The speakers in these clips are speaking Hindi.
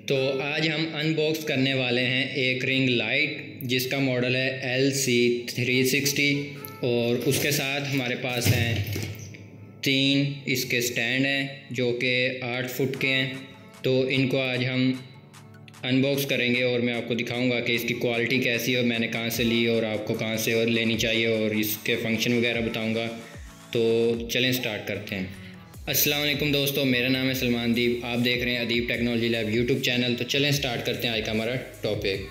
तो आज हम अनबॉक्स करने वाले हैं एक रिंग लाइट जिसका मॉडल है LC360 और उसके साथ हमारे पास हैं 3 इसके स्टैंड हैं जो कि 8 फुट के हैं। तो इनको आज हम अनबॉक्स करेंगे और मैं आपको दिखाऊंगा कि इसकी क्वालिटी कैसी है और मैंने कहाँ से ली और आपको कहाँ से और लेनी चाहिए और इसके फंक्शन वगैरह बताऊंगा। तो चलें स्टार्ट करते हैं। अस्सलाम वालेकुम दोस्तों, मेरा नाम है सलमान दीप, आप देख रहे हैं Adeeb technology lab YouTube channel. तो चलें स्टार्ट करते हैं आज का हमारा टॉपिक।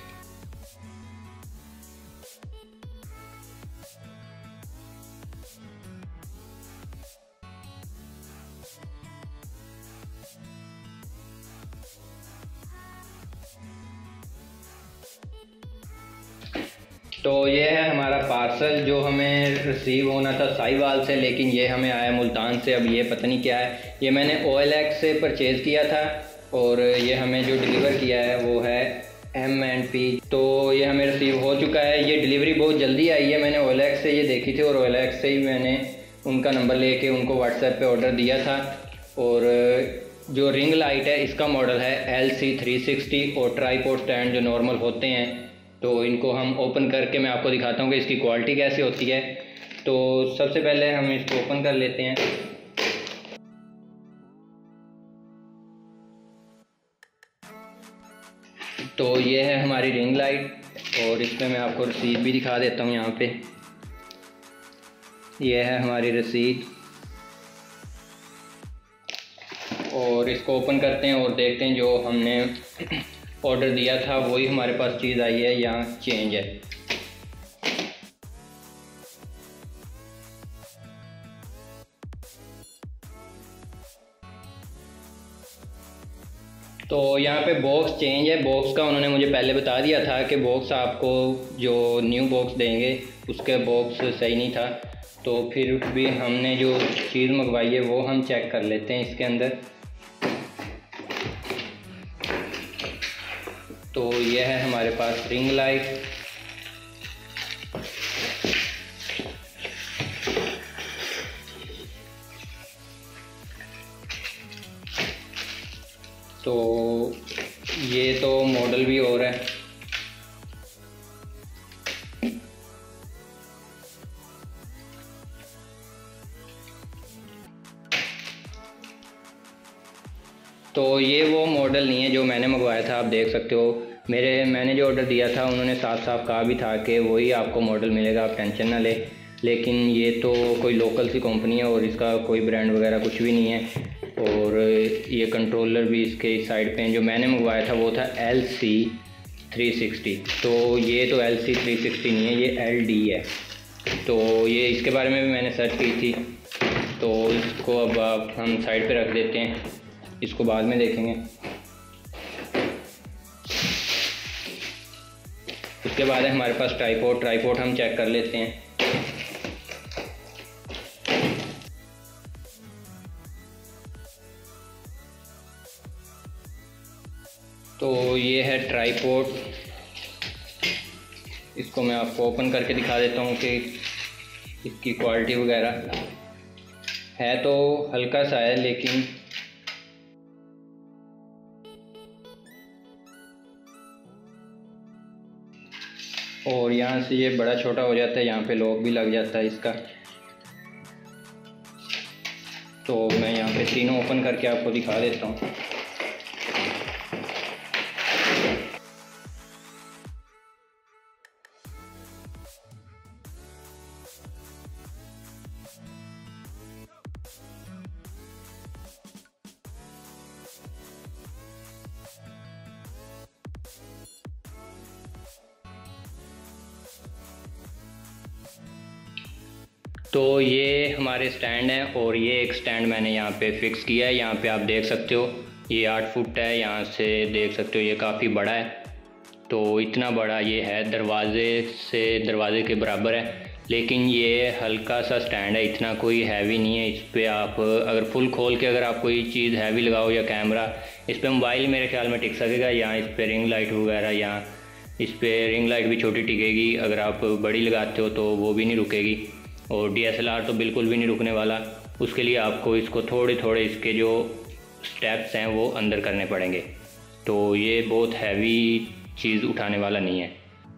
तो ये है हमारा पार्सल जो हमें रिसीव होना था साहिवाल से, लेकिन ये हमें आया मुल्तान से। अब ये पता नहीं क्या है। ये मैंने OLX से परचेज़ किया था और ये हमें जो डिलीवर किया है वो है M&P। तो ये हमें रिसीव हो चुका है। ये डिलीवरी बहुत जल्दी आई है। मैंने OLX से ये देखी थी और OLX से ही मैंने उनका नंबर लेके उनको WhatsApp पे ऑर्डर दिया था। और जो रिंग लाइट है इसका मॉडल है LC360 और ट्राईपॉड स्टैंड जो नॉर्मल होते हैं। तो इनको हम ओपन करके मैं आपको दिखाता हूँ कि इसकी क्वालिटी कैसी होती है। तो सबसे पहले हम इसको ओपन कर लेते हैं। तो ये है हमारी रिंग लाइट और इसमें मैं आपको रसीद भी दिखा देता हूँ। यहाँ पे ये है हमारी रसीद और इसको ओपन करते हैं और देखते हैं जो हमने ऑर्डर दिया था वही हमारे पास चीज़ आई है या चेंज है। तो यहाँ पे बॉक्स चेंज है। बॉक्स का उन्होंने मुझे पहले बता दिया था कि बॉक्स आपको जो न्यू बॉक्स देंगे उसके बॉक्स सही नहीं था। तो फिर भी हमने जो चीज़ मंगवाई है वो हम चेक कर लेते हैं इसके अंदर। तो यह है हमारे पास रिंग लाइट। तो ये तो मॉडल भी और है। तो ये वो मॉडल नहीं है जो मैंने मंगवाया था। आप देख सकते हो मैंने जो ऑर्डर दिया था उन्होंने साफ साफ कहा भी था कि वही आपको मॉडल मिलेगा, आप टेंशन ना ले। लेकिन ये तो कोई लोकल सी कंपनी है और इसका कोई ब्रांड वगैरह कुछ भी नहीं है। और ये कंट्रोलर भी इसके साइड पे जो मैंने मंगवाया था वो था LC360। तो ये तो LC360 नहीं है, ये LD है। तो ये इसके बारे में भी मैंने सर्च की थी। तो इसको अब हम साइड पे रख देते हैं, इसको बाद में देखेंगे। उसके बाद है हमारे पास ट्राईपॉड हम चेक कर लेते हैं। तो ये है ट्राईपॉड, इसको मैं आपको ओपन करके दिखा देता हूँ कि इसकी क्वालिटी वगैरह है। तो हल्का सा है लेकिन और यहाँ से ये बड़ा छोटा हो जाता है, यहाँ पे लॉक भी लग जाता है इसका। तो मैं यहाँ पे तीनों ओपन करके आपको दिखा देता हूँ। तो ये हमारे स्टैंड हैं और ये एक स्टैंड मैंने यहाँ पे फिक्स किया है। यहाँ पे आप देख सकते हो ये 8 फुट है, यहाँ से देख सकते हो ये काफ़ी बड़ा है। तो इतना बड़ा ये है, दरवाजे के बराबर है। लेकिन ये हल्का सा स्टैंड है, इतना कोई हैवी नहीं है। इस पर आप अगर फुल खोल के अगर आप कोई चीज़ हैवी लगाओ या कैमरा, इस पर मोबाइल मेरे ख्याल में टिक सकेगा। या इस पर रिंग लाइट वगैरह, या इस पर रिंग लाइट भी छोटी टिकेगी। अगर आप बड़ी लगाते हो तो वो भी नहीं रुकेगी। और DSLR तो बिल्कुल भी नहीं रुकने वाला। उसके लिए आपको इसको थोड़े थोड़े इसके जो स्टेप्स हैं वो अंदर करने पड़ेंगे। तो ये बहुत हैवी चीज़ उठाने वाला नहीं है।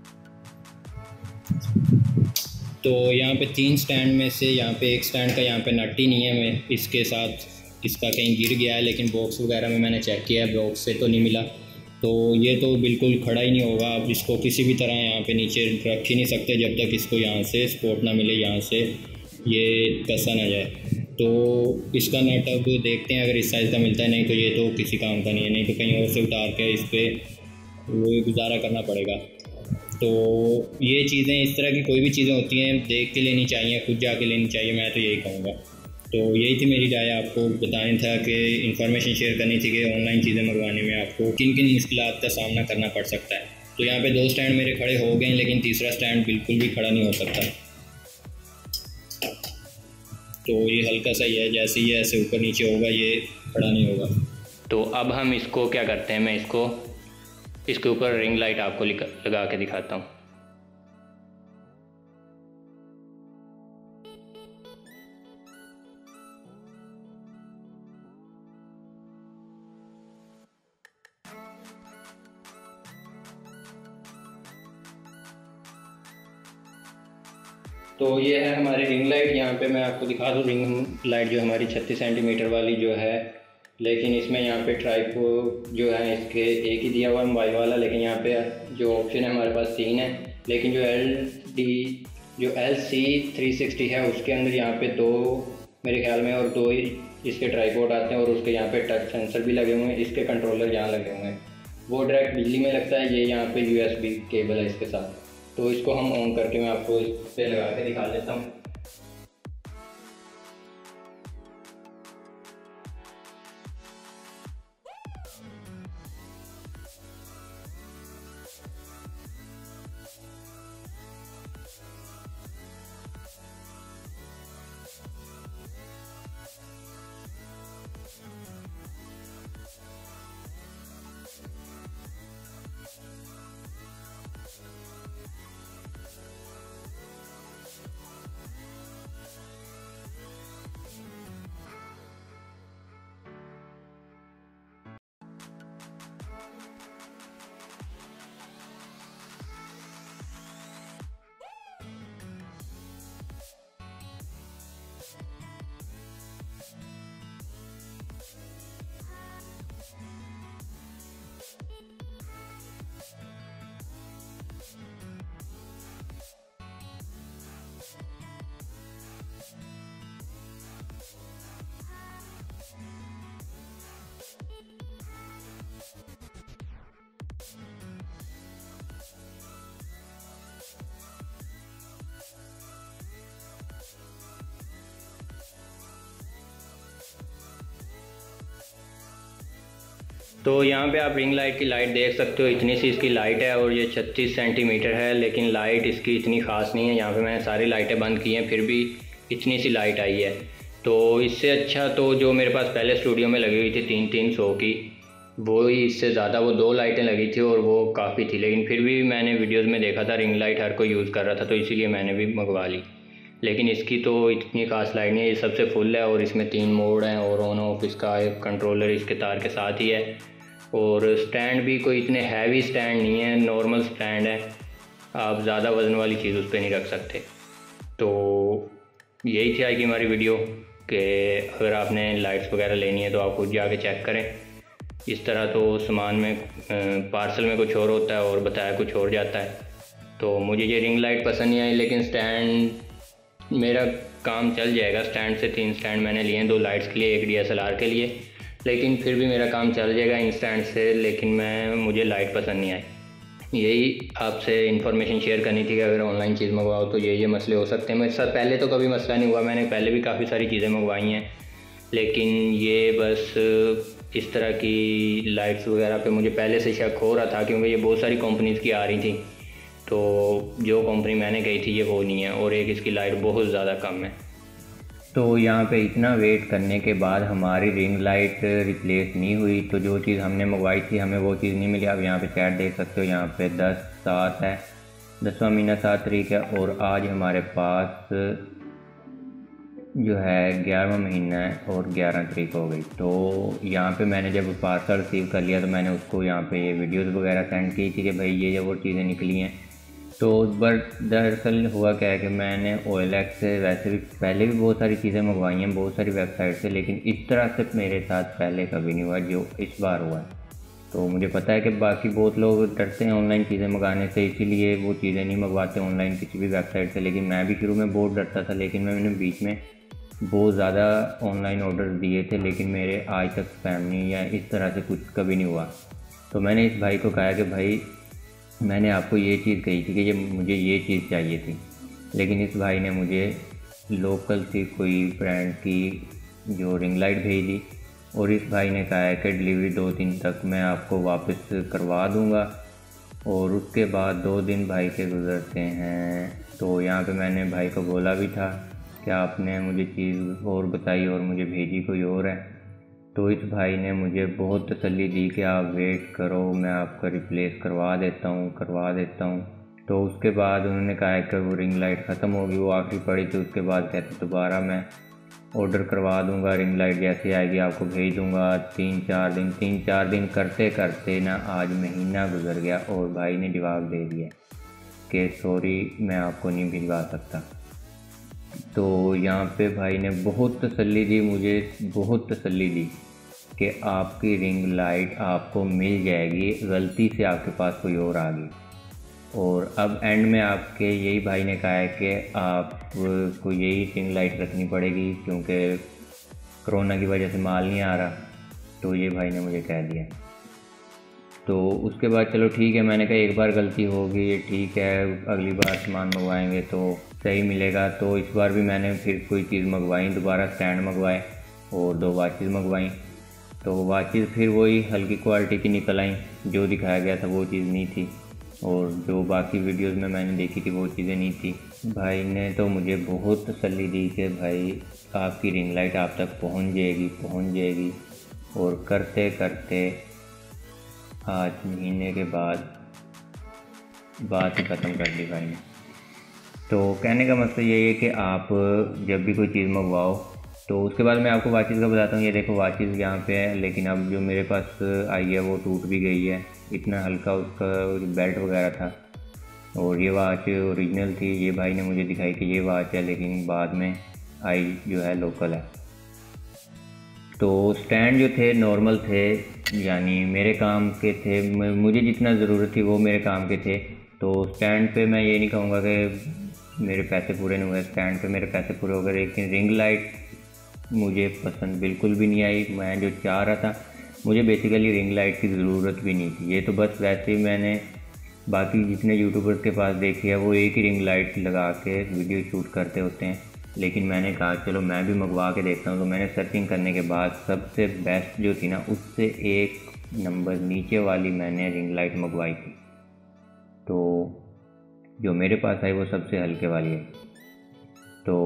तो यहाँ पे 3 स्टैंड में से यहाँ पे एक स्टैंड का यहाँ पे नट ही नहीं है, मैं इसके साथ इसका कहीं गिर गया है, लेकिन बॉक्स वगैरह में मैंने चेक किया है, बॉक्स से तो नहीं मिला। तो ये तो बिल्कुल खड़ा ही नहीं होगा। आप इसको किसी भी तरह यहाँ पे नीचे रख ही नहीं सकते जब तक इसको यहाँ से सपोर्ट ना मिले, यहाँ से ये कसा ना जाए। तो इसका नट अब देखते हैं, अगर इस साइज़ का मिलता है, नहीं तो ये तो किसी काम का नहीं है, नहीं तो कहीं और से उतार के इस पर वो गुजारा करना पड़ेगा। तो ये चीज़ें, इस तरह की कोई भी चीज़ें होती हैं देख के लेनी चाहिए, खुद जाके लेनी चाहिए, मैं तो यही कहूँगा। तो यही थी मेरी राय, आपको बताना था कि इन्फॉर्मेशन शेयर करनी थी कि ऑनलाइन चीज़ें मंगवाने में आपको किन किन मुश्किलात का सामना करना पड़ सकता है। तो यहाँ पे 2 स्टैंड मेरे खड़े हो गए, लेकिन तीसरा स्टैंड बिल्कुल भी खड़ा नहीं हो सकता। तो ये हल्का सा ही है, जैसे ही ऐसे ऊपर नीचे होगा ये खड़ा नहीं होगा। तो अब हम इसको क्या करते हैं, मैं इसके ऊपर रिंग लाइट आपको लगा के दिखाता हूँ। तो ये है हमारी रिंग लाइट। यहाँ पे मैं आपको दिखा दूँ रिंग लाइट जो हमारी 36 सेंटीमीटर वाली जो है, लेकिन इसमें यहाँ पे ट्राइपो जो है इसके एक ही दिया हुआ है मोबाइल वाला, लेकिन यहाँ पे जो ऑप्शन है हमारे पास 3 है। लेकिन जो LC360 है उसके अंदर यहाँ पे 2 मेरे ख्याल में और 2 इसके ट्राइपॉड आते हैं, और उसके यहाँ पे टच सेंसर भी लगे हुए हैं। इसके कंट्रोलर यहाँ लगे हुए हैं, वो डायरेक्ट बिजली में लगता है, ये यहाँ पे USB केबल है इसके साथ। तो इसको हम ऑन करके मैं आपको इस पर लगा के दिखा देता हूँ। तो यहाँ पे आप रिंग लाइट की लाइट देख सकते हो, इतनी सी इसकी लाइट है और ये 36 सेंटीमीटर है, लेकिन लाइट इसकी इतनी ख़ास नहीं है। यहाँ पे मैंने सारी लाइटें बंद की हैं, फिर भी इतनी सी लाइट आई है। तो इससे अच्छा तो जो मेरे पास पहले स्टूडियो में लगी हुई थी 300 की, वो ही इससे ज़्यादा, वो 2 लाइटें लगी थी और वो काफ़ी थी, लेकिन फिर भी मैंने वीडियोज़ में देखा था रिंग लाइट हर कोई यूज़ कर रहा था, तो इसीलिए मैंने भी मंगवा ली। लेकिन इसकी तो इतनी खास लाइट नहीं है, ये सबसे फुल है और इसमें 3 मोड हैं और ऑन ऑफ इसका एक कंट्रोलर इसके तार के साथ ही है। और स्टैंड भी कोई इतने हैवी स्टैंड नहीं है, नॉर्मल स्टैंड है, आप ज़्यादा वज़न वाली चीज़ उस पर नहीं रख सकते। तो यही थी आज की हमारी वीडियो कि अगर आपने लाइट्स वगैरह लेनी है तो आप खुद जाके चेक करें। इस तरह तो सामान में पार्सल में कुछ और होता है और बताया कुछ और जाता है। तो मुझे ये रिंग लाइट पसंद नहीं आई, लेकिन स्टैंड मेरा काम चल जाएगा। स्टैंड से 3 स्टैंड मैंने लिए हैं, 2 लाइट्स के लिए, 1 DSLR के लिए, लेकिन फिर भी मेरा काम चल जाएगा इन स्टैंड से। लेकिन मुझे लाइट पसंद नहीं आई। यही आपसे इन्फॉर्मेशन शेयर करनी थी कि अगर ऑनलाइन चीज़ मंगवाओ तो ये मसले हो सकते हैं। मेरे साथ पहले तो कभी मसला नहीं हुआ, मैंने पहले भी काफ़ी सारी चीज़ें मंगवाई हैं, लेकिन ये बस इस तरह की लाइट्स वगैरह पे मुझे पहले से शक हो रहा था, क्योंकि ये बहुत सारी कंपनीज़ की आ रही थी। तो जो कंपनी मैंने गई थी ये वो नहीं है, और एक इसकी लाइट बहुत ज़्यादा कम है। तो यहाँ पे इतना वेट करने के बाद हमारी रिंग लाइट रिप्लेस नहीं हुई, तो जो चीज़ हमने मंगवाई थी हमें वो चीज़ नहीं मिली। आप यहाँ पे चैट देख सकते हो, यहाँ पे 10/7 है, 10वां महीना 7 तारीख है, और आज हमारे पास जो है 11वां महीना है और 11 तारीख हो गई। तो यहाँ पे मैंने जब पार्सल रिसीव कर लिया तो मैंने उसको यहाँ पे ये वीडियोस वगैरह सेंड की थी कि भाई ये वो चीज़ें निकली हैं। तो बट दरअसल हुआ क्या है कि मैंने OLX से वैसे भी पहले भी बहुत सारी चीज़ें मंगवाई हैं बहुत सारी वेबसाइट से, लेकिन इस तरह से मेरे साथ पहले कभी नहीं हुआ जो इस बार हुआ है। तो मुझे पता है कि बाकी बहुत लोग डरते हैं ऑनलाइन चीज़ें मंगाने से, इसीलिए वो चीज़ें नहीं मंगवाते ऑनलाइन किसी भी वेबसाइट से। लेकिन मैं भी शुरू में बहुत डरता था, लेकिन मैंने बीच में बहुत ज़्यादा ऑनलाइन ऑर्डर दिए थे, लेकिन मेरे आज तक स्पैम नहीं या इस तरह से कुछ कभी नहीं हुआ। तो मैंने इस भाई को कहा कि भाई मैंने आपको ये चीज़ कही थी कि मुझे ये चीज़ चाहिए थी, लेकिन इस भाई ने मुझे लोकल सी कोई ब्रांड की जो रिंग लाइट भेज दी, और इस भाई ने कहा है कि डिलीवरी 2 दिन तक मैं आपको वापस करवा दूंगा। और उसके बाद 2 दिन भाई के गुजरते हैं। तो यहाँ पे मैंने भाई को बोला भी था कि आपने मुझे चीज़ और बताई और मुझे भेजी कोई और है। तो इस भाई ने मुझे बहुत तसल्ली दी कि आप वेट करो, मैं आपका रिप्लेस करवा देता हूँ। तो उसके बाद उन्होंने कहा कि वो रिंग लाइट ख़त्म होगी, वो आखिरी पड़ी थी। उसके बाद कहते दोबारा मैं ऑर्डर करवा दूंगा, रिंग लाइट जैसे आएगी आपको भेज दूंगा। 3-4 दिन करते करते ना आज महीना गुजर गया और भाई ने जवाब दे दिया कि सॉरी मैं आपको नहीं भिजवा सकता। तो यहाँ पे भाई ने बहुत तसल्ली दी, मुझे बहुत तसल्ली दी कि आपकी रिंग लाइट आपको मिल जाएगी, गलती से आपके पास कोई और आ गई। और अब एंड में आपके यही भाई ने कहा है कि आपको यही रिंग लाइट रखनी पड़ेगी क्योंकि कोरोना की वजह से माल नहीं आ रहा। तो ये भाई ने मुझे कह दिया। तो उसके बाद चलो ठीक है, मैंने कहा एक बार गलती होगी ये ठीक है, अगली बार सामान मंगवाएंगे तो सही मिलेगा। तो इस बार भी मैंने फिर कोई चीज़ मंगवाई, दोबारा स्टैंड मंगवाए और 2 वाचेस मंगवाई। तो वाचेस फिर वही हल्की क्वालिटी की निकल आई, जो दिखाया गया था वो चीज़ नहीं थी, और जो बाकी वीडियोस में मैंने देखी थी वो चीज़ें नहीं थी। भाई ने तो मुझे बहुत तसल्ली दी कि भाई आपकी रिंग लाइट आप तक पहुंच जाएगी। और करते करते आज महीने के बाद बात ही ख़त्म कर दी भाई ने। तो कहने का मतलब यही है कि आप जब भी कोई चीज़ मंगवाओ तो उसके बाद मैं आपको वाचेस का बताता हूँ। ये देखो वाचेस यहाँ पे है, लेकिन अब जो मेरे पास आई है वो टूट भी गई है, इतना हल्का उसका बेल्ट वगैरह था। और ये वाच ओरिजिनल थी, ये भाई ने मुझे दिखाई कि ये वाच है, लेकिन बाद में आई जो है लोकल है। तो स्टैंड जो थे नॉर्मल थे, यानी मेरे काम के थे, मुझे जितना ज़रूरत थी वो मेरे काम के थे। तो स्टैंड पे मैं ये नहीं कहूँगा कि मेरे पैसे पूरे नहीं हुए, स्टैंड पे मेरे पैसे पूरे हो गए। लेकिन रिंग लाइट मुझे पसंद बिल्कुल भी नहीं आई। मैं जो चाह रहा था, मुझे बेसिकली रिंग लाइट की ज़रूरत भी नहीं थी। ये तो बस वैसे ही मैंने बाकी जितने यूट्यूबर्स के पास देखी है वो एक ही रिंग लाइट लगा के वीडियो शूट करते होते हैं, लेकिन मैंने कहा चलो मैं भी मंगवा के देखता हूँ। तो मैंने सर्चिंग करने के बाद सबसे बेस्ट जो थी ना, उससे 1 नंबर नीचे वाली मैंने रिंग लाइट मंगवाई थी। तो जो मेरे पास आई वो सबसे हल्के वाली है। तो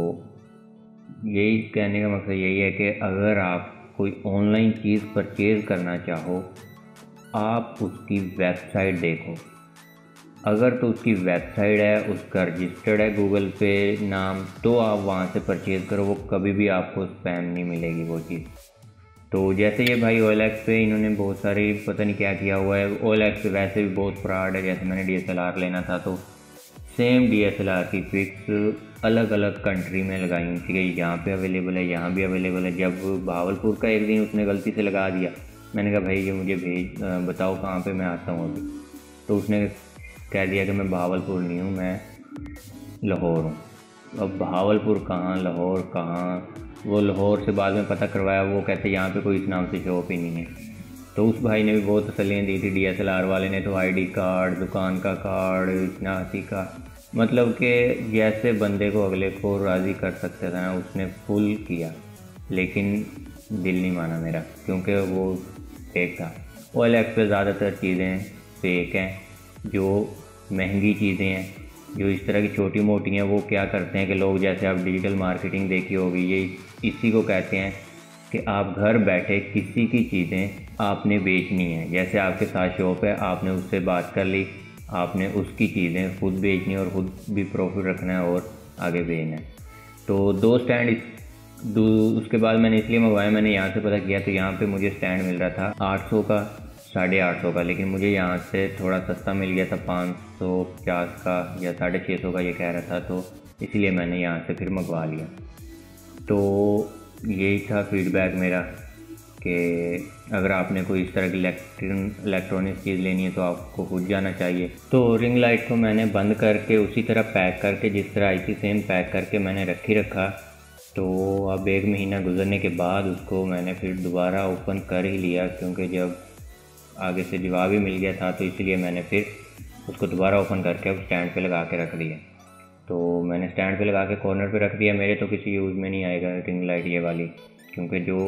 यही कहने का मकसद यही है कि अगर आप कोई ऑनलाइन चीज़ परचेज़ करना चाहो, आप उसकी वेबसाइट देखो। अगर तो उसकी वेबसाइट है, उसका रजिस्टर्ड है गूगल पे नाम, तो आप वहाँ से परचेज़ करो, वो कभी भी आपको स्पैम नहीं मिलेगी वो चीज़। तो जैसे ये भाई OLX पे इन्होंने बहुत सारी पता नहीं क्या किया हुआ है। OLX पे वैसे भी बहुत फ्रॉड है। जैसे मैंने DSLR लेना था तो सेम DSLR की पिक्स अलग अलग कंट्री में लगाई हुई थी कि यहाँ पे अवेलेबल है, यहाँ भी अवेलेबल है। जब भावलपुर का एक दिन उसने गलती से लगा दिया, मैंने कहा भाई ये मुझे बताओ कहाँ पे मैं आता हूँ अभी। तो उसने कह दिया कि मैं भावलपुर नहीं हूँ, मैं लाहौर हूँ। अब भावलपुर कहाँ, लाहौर कहाँ, वो लाहौर से बाद में पता करवाया, वो कहते यहाँ पे कोई इस नाम से शॉप ही नहीं है। तो उस भाई ने भी बहुत तसल्लियाँ दी थी। DSLR वाले ने तो ID कार्ड, दुकान का कार्ड, इतना हंसी का, मतलब कि जैसे बंदे को अगले को राज़ी कर सकते थे ना, उसने फुल किया। लेकिन दिल नहीं माना मेरा, क्योंकि वो फेक था। OLX पे ज़्यादातर चीज़ें फेक हैं, जो महंगी चीज़ें हैं, जो इस तरह की छोटी मोटी हैं। वो क्या करते हैं कि लोग, जैसे आप डिजिटल मार्केटिंग देखी होगी, ये इसी को कहते हैं कि आप घर बैठे किसी की चीज़ें आपने बेचनी है। जैसे आपके साथ शॉप है, आपने उससे बात कर ली, आपने उसकी चीज़ें खुद बेचनी और ख़ुद भी प्रॉफिट रखना है और आगे बेचना है। तो 2 स्टैंड उसके बाद मैंने इसलिए मंगवाया, मैंने यहाँ से पता किया तो यहाँ पे मुझे स्टैंड मिल रहा था 800 का, 850 का, लेकिन मुझे यहाँ से थोड़ा सस्ता मिल गया था 550 का या 650 का ये कह रहा था, तो इसलिए मैंने यहाँ से फिर मंगवा लिया। तो यही था फीडबैक मेरा कि अगर आपने कोई इस तरह की इलेक्ट्रॉनिक चीज़ लेनी है तो आपको खुद जाना चाहिए। तो रिंग लाइट को मैंने बंद करके उसी तरह पैक करके जिस तरह आई थी सेम पैक करके मैंने रखा। तो अब 1 महीना गुजरने के बाद उसको मैंने फिर दोबारा ओपन कर ही लिया, क्योंकि जब आगे से जवाब ही मिल गया था तो इसलिए मैंने फिर उसको दोबारा ओपन करके अब स्टैंड पे लगा के रख दिया। तो मैंने स्टैंड पे लगा के कॉर्नर पे रख दिया। मेरे तो किसी यूज़ में नहीं आएगा रिंग लाइट ये वाली, क्योंकि जो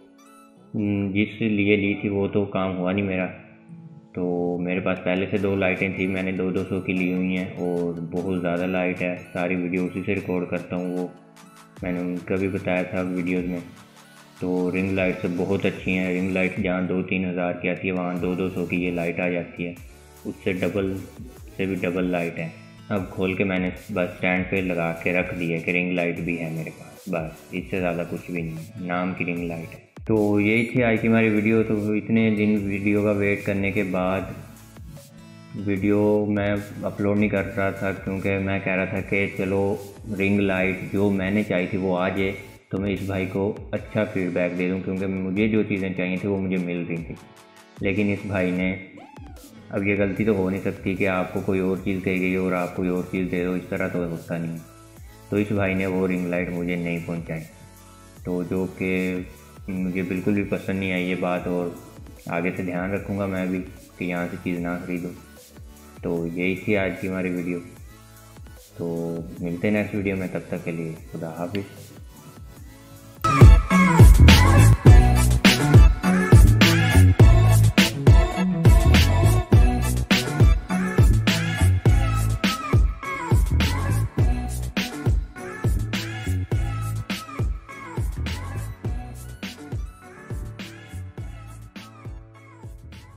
जिस लिए ली थी वो तो काम हुआ नहीं मेरा। तो मेरे पास पहले से 2 लाइटें थी, मैंने 200 की ली हुई हैं और बहुत ज़्यादा लाइट है, सारी वीडियो उसी से रिकॉर्ड करता हूँ, वो मैंने उनका भी बताया था वीडियोज़ में। तो रिंग लाइट से बहुत अच्छी हैं। रिंग लाइट जहाँ 2-3 हज़ार की आती है वहाँ 200 की ये लाइट आ जाती है, उससे डबल से भी डबल लाइट है। अब खोल के मैंने बस स्टैंड पे लगा के रख दिया कि रिंग लाइट भी है मेरे पास, बस इससे ज़्यादा कुछ भी नहीं है, नाम की रिंग लाइट है। तो यही थी आज की हमारी वीडियो। तो इतने दिन वीडियो का वेट करने के बाद वीडियो मैं अपलोड नहीं कर रहा था, क्योंकि मैं कह रहा था कि चलो रिंग लाइट जो मैंने चाहिए थी वो आ जाए तो मैं इस भाई को अच्छा फीडबैक दे दूं, क्योंकि मुझे जो चीज़ें चाहिए थी वो मुझे मिल रही थी। लेकिन इस भाई ने, अब ये गलती तो हो नहीं सकती कि आपको कोई और चीज़ कही गई और आप कोई और चीज़ दे दो, इस तरह तो होता नहीं। तो इस भाई ने वो रिंग लाइट मुझे नहीं पहुंचाई, तो जो कि मुझे बिल्कुल भी पसंद नहीं आई ये बात, और आगे से ध्यान रखूँगा मैं भी कि यहाँ से चीज़ ना खरीदूँ। तो यही थी आज की हमारी वीडियो। तो मिलते हैं नेक्स्ट वीडियो में, तब तक के लिए खुदा हाफिज़।